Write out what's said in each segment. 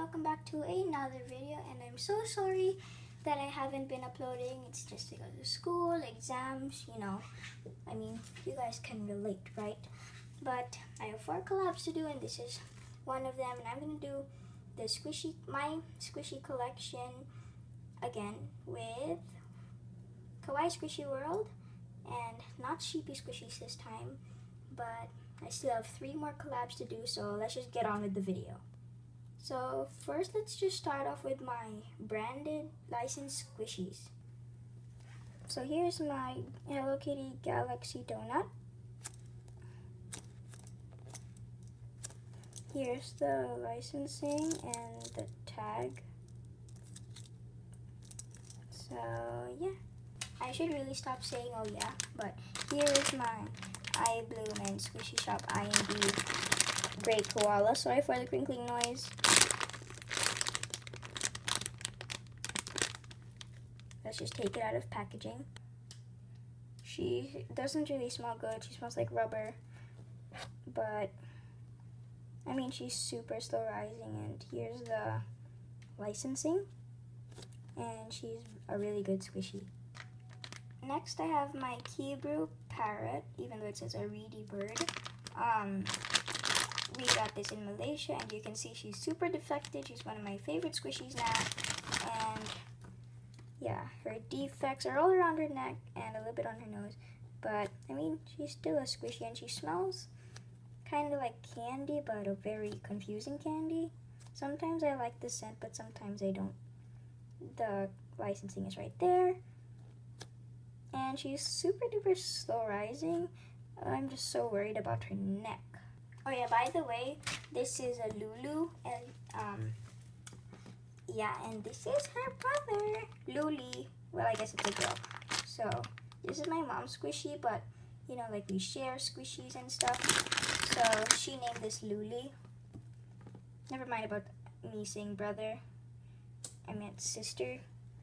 welcome back to another video. And I'm so sorry that I haven't been uploading. It's just because of school, exams, I mean, you guys can relate, right? But I have 4 collabs to do, and this is one of them. And I'm gonna do my squishy collection again with Kawaii Squishy World and not Sheepy Squishies this time, but I still have 3 more collabs to do, so let's just get on with the video. So first, let's just start off with my branded licensed squishies. So here's my Hello Kitty Galaxy Donut. Here's the licensing and the tag. So yeah, I should really stop saying oh yeah, but here is my iBloom and Squishy Shop IND Gray Koala. Sorry for the crinkling noise. Let's just take it out of packaging. She doesn't really smell good. She smells like rubber, but I mean, she's super slow rising. And here's the licensing, and she's a really good squishy. Next, I have my Kibru Parrot, even though it says a reedy bird. We got this in Malaysia, and you can see she's super defected. She's one of my favorite squishies now, and yeah, her defects are all around her neck and a little bit on her nose, but I mean, she's still a squishy, and she smells kind of like candy, but a very confusing candy. Sometimes I like the scent, but sometimes I don't. The licensing is right there, and she's super duper slow rising. I'm just so worried about her neck. Oh yeah, by the way, this is a Lulu, and yeah, and this is her brother, Luli. Well, I guess it's a girl. So this is my mom's squishy, but like we share squishies and stuff. So she named this Luli. Never mind about me saying brother. I meant sister.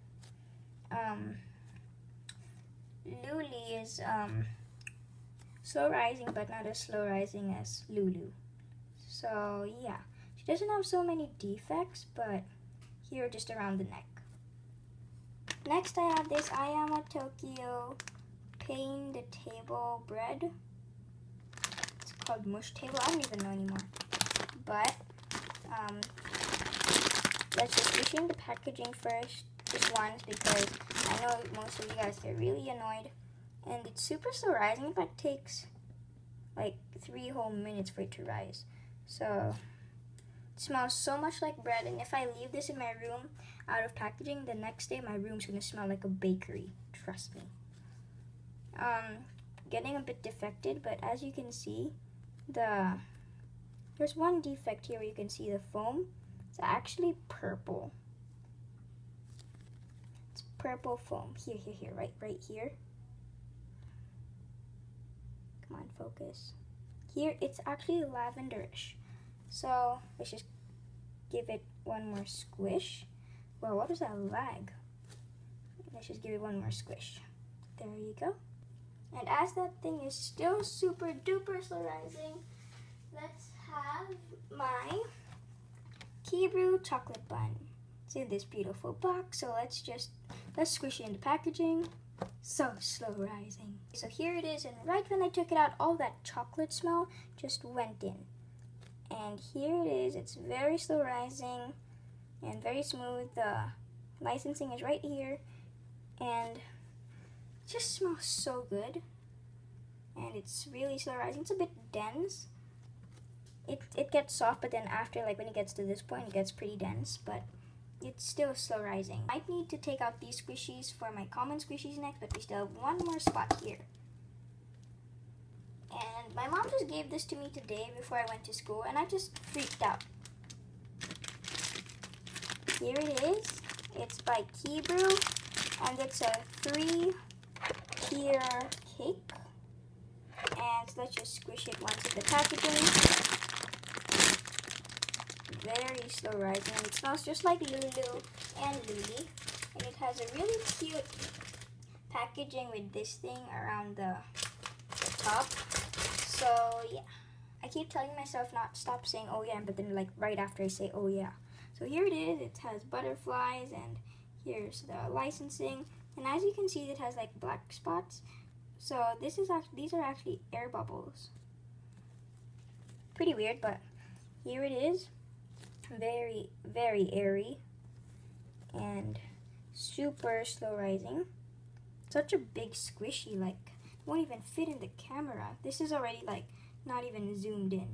Luli is slow rising, but not as slow rising as Lulu. So yeah, she doesn't have so many defects, but here just around the neck. Next, I have this Ayama Tokyo Pain the Table bread. It's called Mush Table. I don't even know anymore. But let's just squish in the packaging first, just once, because I know most of you guys get really annoyed. And it's super slow rising. In fact, it takes like 3 whole minutes for it to rise. So it smells so much like bread, and if I leave this in my room out of packaging, the next day my room's gonna smell like a bakery. Trust me. Getting a bit defected, but as you can see, there's one defect here where you can see the foam. It's actually purple. It's purple foam. Here, right here. Come on, focus. Here, it's actually lavenderish. So let's just give it one more squish. Well, what was that lag? Let's just give it one more squish. There you go. And as that thing is still super duper slow rising, let's have my Kibru chocolate bun. It's in this beautiful box, so let's squish it in the packaging. So slow rising. So here it is, and right when I took it out, all that chocolate smell just went in. And here it is. It's very slow rising and very smooth. The licensing is right here, and it just smells so good. And it's really slow rising. It's a bit dense. It gets soft, but then after, like when it gets to this point, it gets pretty dense, but it's still slow rising. I might need to take out these squishies for my common squishies next, but we still have one more spot here. And my mom just gave this to me today before I went to school, and I just freaked out. Here it is. It's by Kibru, and it's a 3-tier cake. And let's just squish it once in the packaging. Very slow rising, and it smells just like Lulu and Luli. And it has a really cute packaging with this thing around the top. So yeah, I keep telling myself not stop saying oh yeah, but then like right after I say oh yeah. So here it is. It has butterflies, and here's the licensing. And as you can see, it has like black spots. So these are actually air bubbles. Pretty weird, but here it is. Very, very airy and super slow rising. Such a big squishy, like won't even fit in the camera. This is already like not even zoomed in.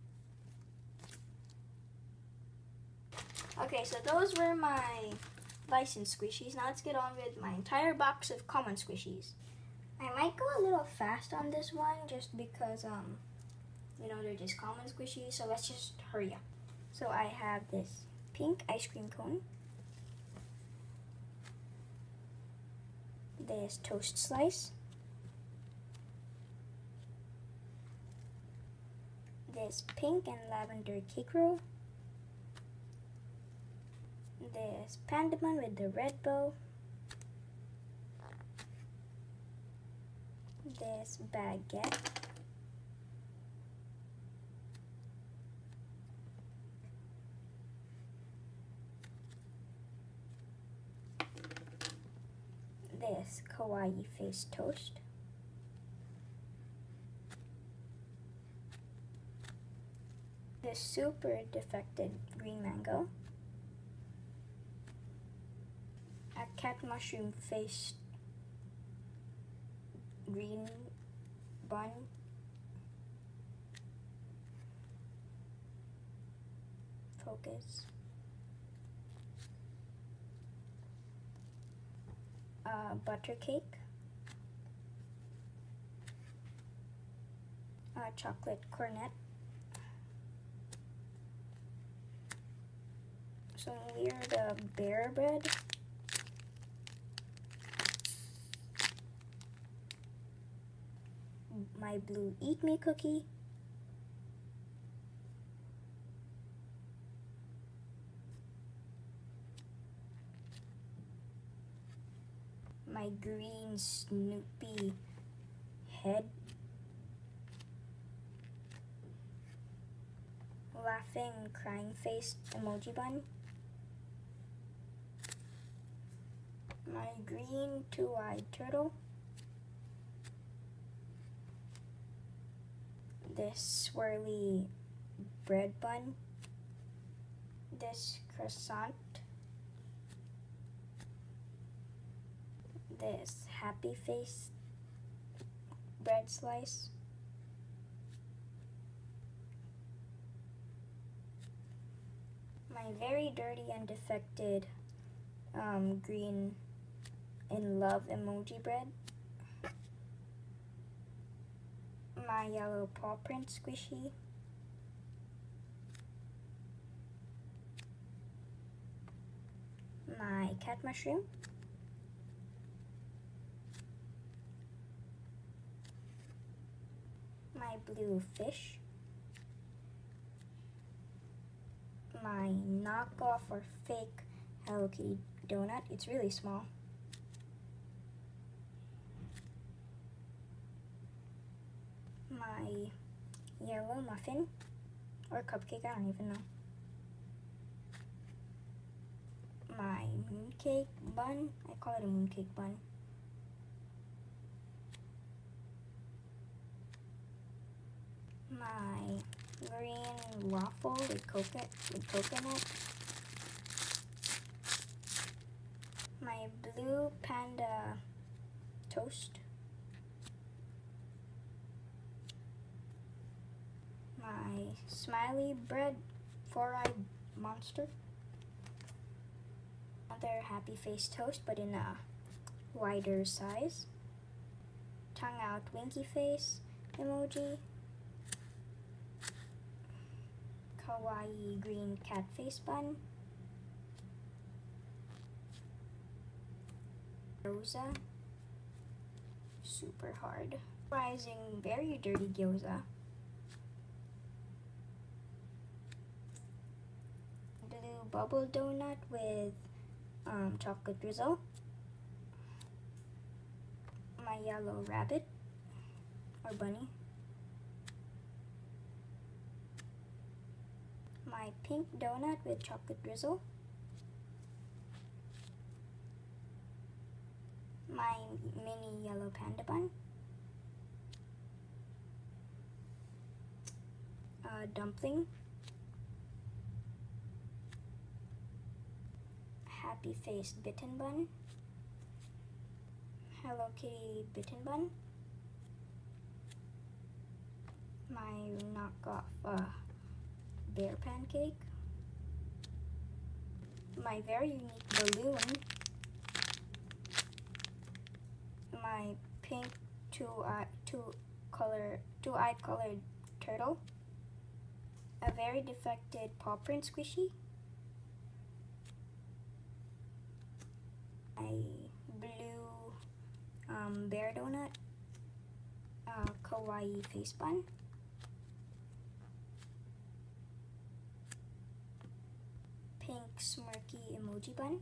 Okay, so those were my licensed squishies. Now let's get on with my entire box of common squishies. I might go a little fast on this one just because you know, they're just common squishies, so let's just hurry up. So I have this pink ice cream cone, this toast slice, this pink and lavender cake roll, this panda bun with the red bow, this baguette, this kawaii face toast, this super defected green mango, a cat mushroom face green bun, focus, butter cake, chocolate cornet, some weird bear bread, my blue Eat Me cookie, my green Snoopy head, laughing crying face emoji bun, my green two-eyed turtle, this swirly bread bun, this croissant, this happy face bread slice, my very dirty and defected green in love emoji bread, my yellow paw print squishy, my cat mushroom, my blue fish, my knockoff or fake Hello Kitty donut. It's really small. My yellow muffin or cupcake, I don't even know. My mooncake bun, I call it a mooncake bun. My green waffle with coconut. My blue panda toast. My smiley bread four-eyed monster. Another happy face toast, but in a wider size. Tongue out winky face emoji. Kawaii green cat face bun. Gyoza. Super hard. Rising very dirty gyoza. Blue bubble donut with chocolate drizzle. My yellow rabbit or bunny. My my pink donut with chocolate drizzle, my mini yellow panda bun, dumpling, happy face bitten bun, Hello Kitty bitten bun, my knockoff bear pancake, my very unique balloon, my pink two-eyed colored turtle, a very defected paw print squishy, a blue bear donut, kawaii face bun, pink smirky emoji bun,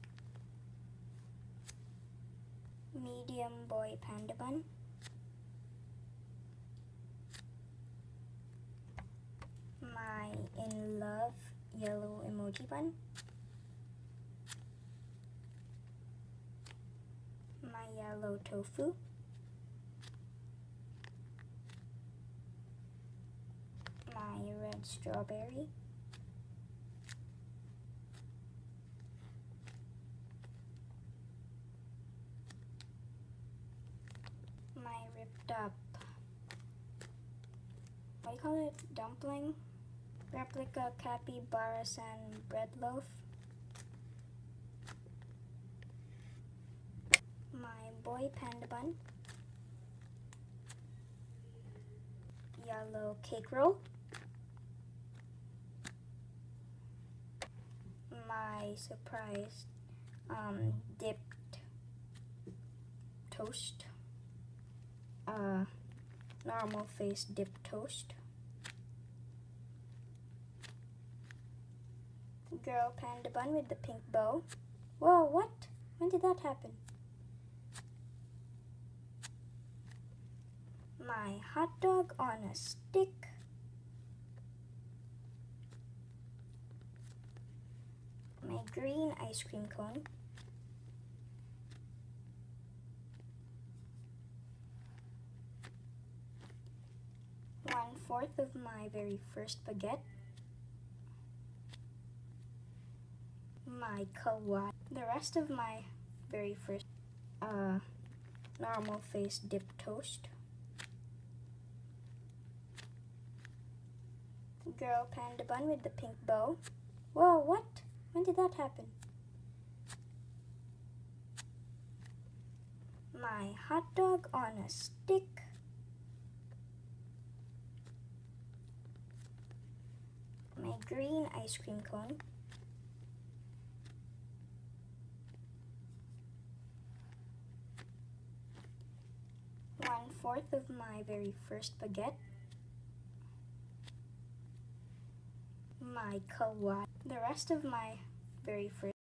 medium boy panda bun, my in love yellow emoji bun, my yellow tofu, my red strawberry, my ripped up, what do you call it, dumpling, replica capybara-san bread loaf, my boy panda bun, yellow cake roll, my surprise dipped toast, normal face dipped toast, girl panda bun with the pink bow. Whoa, what? When did that happen? My hot dog on a stick, my green ice cream cone, one-fourth of my very first baguette, my kawaii, the rest of my very first normal face dipped toast, girl panda bun with the pink bow. Whoa, what? When did that happen? My hot dog on a stick, my green ice cream cone, one-fourth of my very first baguette, my kawaii, the rest of my very first